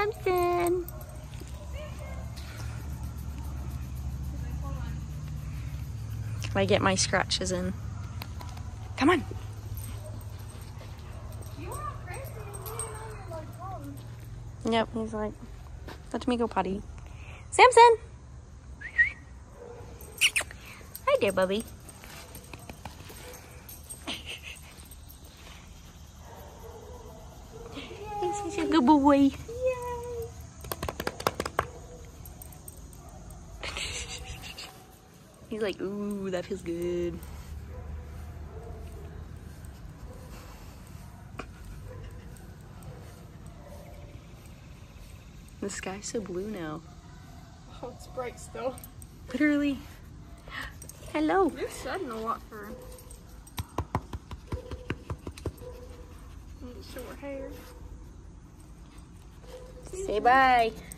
Samson. I get my scratches in. Come on. Yep, he's like, let me go potty. Samson! Hi there, Bubby. He's a good boy. He's like, ooh, that feels good. The sky's so blue now. Oh, it's bright still. Literally. Hello. You're shedding a lot for short hair. Say bye.